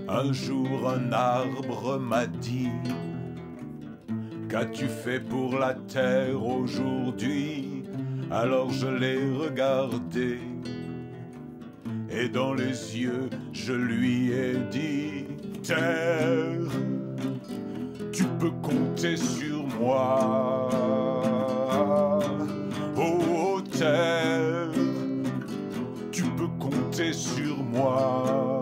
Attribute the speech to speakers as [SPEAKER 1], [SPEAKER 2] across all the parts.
[SPEAKER 1] Un jour un arbre m'a dit: qu'as-tu fait pour la terre aujourd'hui? Alors je l'ai regardé et dans les yeux je lui ai dit: terre, tu peux compter sur moi. Oh terre, tu peux compter sur moi.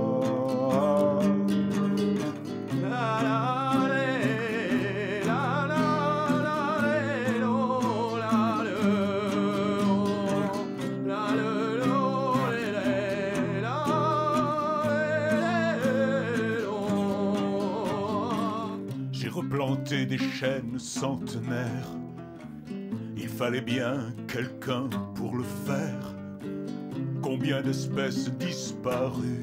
[SPEAKER 1] J'ai replanté des chênes centenaires. Il fallait bien quelqu'un pour le faire. Combien d'espèces disparues?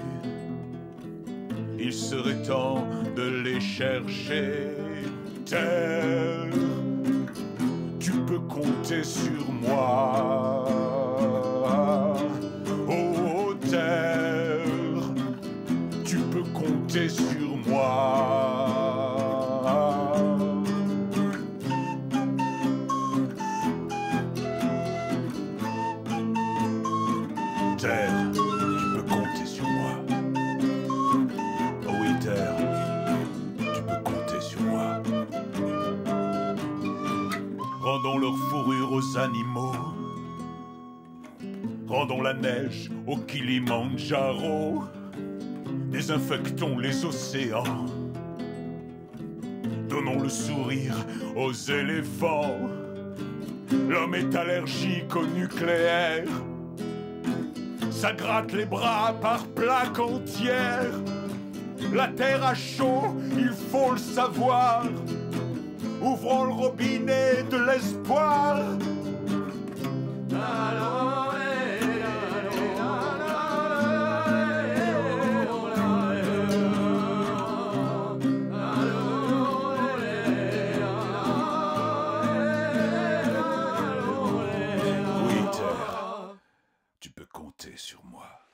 [SPEAKER 1] Il serait temps de les chercher. Terre, tu peux compter sur moi. Oh terre, tu peux compter sur moi. Terre, tu peux compter sur moi. Oh oui, terre, tu peux compter sur moi. Rendons leur fourrure aux animaux. Rendons la neige au Kilimandjaro. Désinfectons les océans. Donnons le sourire aux éléphants. L'homme est allergique au nucléaire. Ça gratte les bras par plaques entières. La terre a chaud, il faut le savoir. Ouvrons le robinet de l'espoir. Oui, terre, tu peux compter sur moi.